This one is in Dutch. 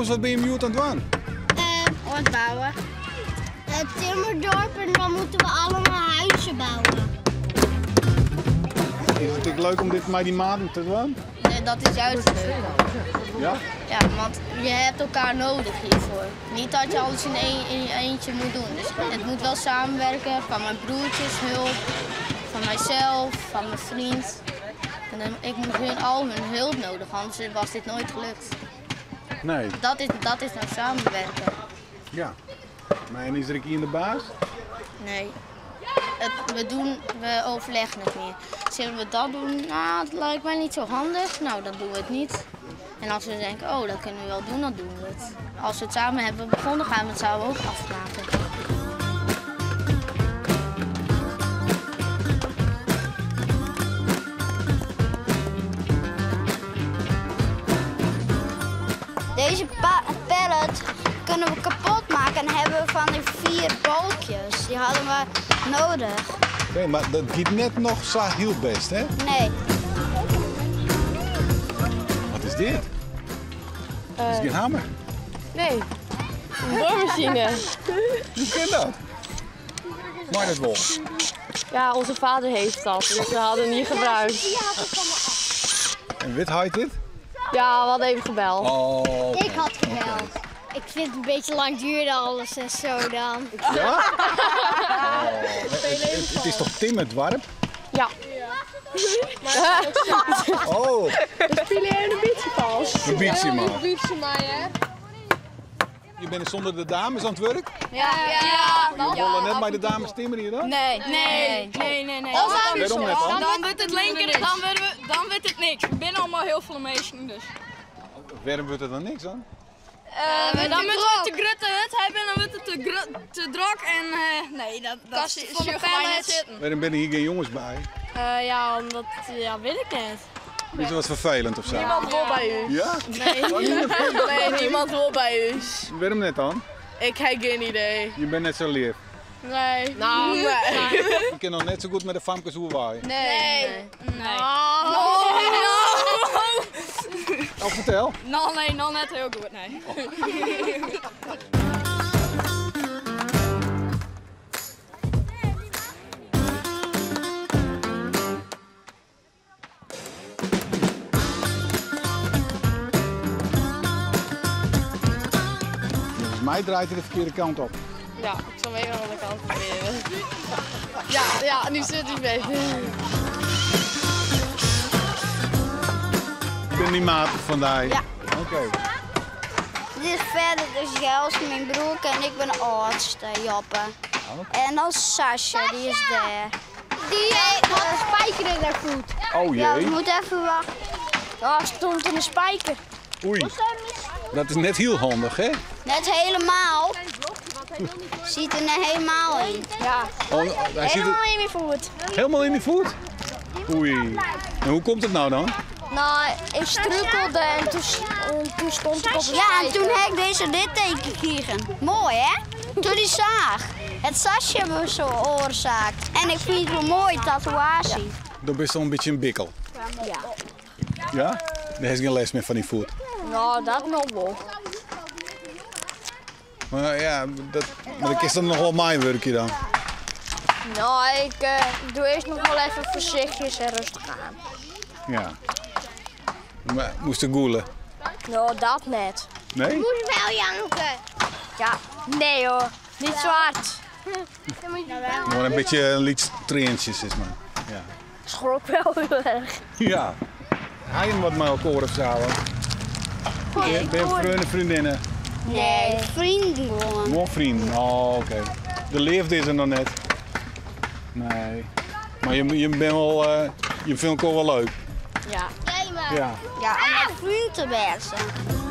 wat ben je mute aan het doen? Wat bouwen. Het timmerdorp en dan moeten we allemaal huizen bouwen. Is het ook leuk om dit met die maten te doen? Nee, dat is juist leuk. Ja? Ja, want je hebt elkaar nodig hiervoor. Niet dat je alles in eentje moet doen. Dus het moet wel samenwerken van mijn broertjes hulp, van mijzelf, van mijn vriend. En ik moet al hun hulp nodig, anders was dit nooit gelukt. Nee. Dat is nou samenwerken. Ja. Maar en is er hier in de baas? Nee. We overleggen het meer. Zullen we dat doen? Nou, dat lijkt mij niet zo handig. Nou, dan doen we het niet. En als we denken, oh, dat kunnen we wel doen, dan doen we het. Als we het samen hebben begonnen, gaan we het samen ook afmaken. Deze pallet kunnen we kapot maken en hebben we van die 4 balkjes. Die hadden we nodig. Nee, maar dat gaat net nog zo heel best, hè? Nee. Wat is dit? Is het geen hamer? Nee, een boormachine. Hoe kan dat? Maar dat wel. Ja, onze vader heeft dat, dus we hadden het niet gebruikt. En wit heet dit? Ja, we hadden even gebeld. Oh, Ik had gebeld. Ik vind het een beetje lang duren alles en zo dan. ja? Oh, het is toch Tim het warp? Ja. Oh, We spelen hier een beetje vals. een beetje maar. Beetje maar, hè? Je bent zonder de dames aan het werk? Ja. Je willen net bij de dames timmeren hier dan? Nee. Waarom net dan? Dan wordt het linker, dan wordt het niks. We zijn allemaal heel veel mensen, dus. Waarom wordt er dan niks aan? Dan moeten we te grutte hut hebben, dan wordt het te druk en nee, dat is voor de pallet zitten. Waarom ben er hier geen jongens bij? Ja, omdat, ja, weet ik niet. Is het wat vervelend of zo? Niemand wil bij u. Ja? Nee, niemand wil bij u. Waarom net dan? Ik heb geen idee. Je bent net zo lief. Nee. Nou, nee. Je kan nog net zo goed met de famkes hoe waaien. Nee. Oh, vertel. Nee, nog net heel goed, nee. Volgens mij draait hij de verkeerde kant op. Ja, ik zal hem even aan de kant proberen. Ja, nu zit hij beter. Ik ben die maat vandaag. Ja. Oké. Dit is verder dus Jels, mijn broer en ik ben de oudste, Joppe. En dan Sascha, die is daar. Die had een spijker in haar voet. Oh Ja, we jee. moeten even wachten. Daar stond een spijker. Oei. Dat is net heel handig, hè? Net helemaal. Ziet er net helemaal in. Ja. Oh, hij zit er in mijn voet. helemaal in die voet. Oei. En hoe komt het nou dan? Nou, ik struikelde en toen stond ik op een Ja, en toen heb ik dit teken gekregen. Mooi, hè? Toen die zaag. Het sasje hebben we zo oorzaakt. En ik vind het wel mooi, tatoeage. Dan ben je zo'n beetje een bikkel. Ja. Ja? Dan heb je geen les meer van die voet. Nou, dat nog wel. Maar ja, dat is dan nog wel mijn werkje dan. Nou, ik doe eerst nog wel even voorzichtig en rustig aan. Ja. Maar moest je goelen? Nou, dat net. Nee? Moet wel janken. Ja, nee hoor. Niet zo hard. Maar een beetje liet treintjes is maar. Ja. Schrok wel heel erg. Ja. Hij en wat met elkaar of zo. Ben je vrienden, vriendinnen? Nee, vrienden gewoon. Gewoon vrienden. Oh, oké. De leefde is er nog net. Nee. Maar je bent wel, je vindt het ook wel leuk. Ja. Gamen. Ja. Ja, om vrienden te werden.